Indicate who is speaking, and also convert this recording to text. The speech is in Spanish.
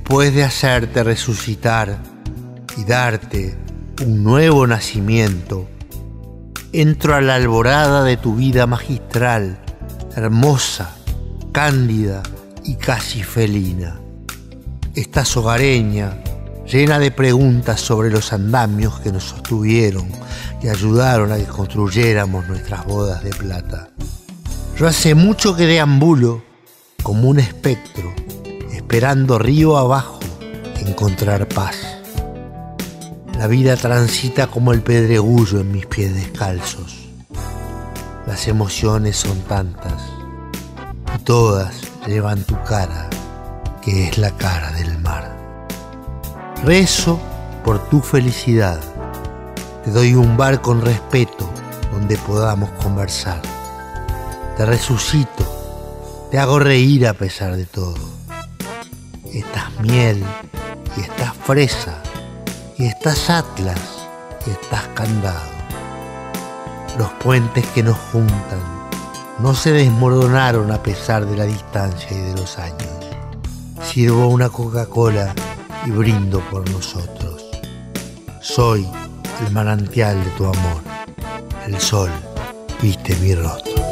Speaker 1: Después de hacerte resucitar y darte un nuevo nacimiento, entro a la alborada de tu vida magistral, hermosa, cándida y casi felina. Estás hogareña, llena de preguntas sobre los andamios que nos sostuvieron y ayudaron a que construyéramos nuestras bodas de plata. Yo hace mucho que deambulo como un espectro, esperando río abajo encontrar paz. La vida transita como el pedregullo en mis pies descalzos. Las emociones son tantas y todas llevan tu cara, que es la cara del mar. Rezo por tu felicidad. Te doy un bar con respeto donde podamos conversar. Te resucito, te hago reír a pesar de todo. Estás miel y estás fresa y estás atlas y estás candado. Los puentes que nos juntan no se desmoronaron a pesar de la distancia y de los años. Sirvo una Coca-Cola y brindo por nosotros. Soy el manantial de tu amor. El sol viste mi rostro.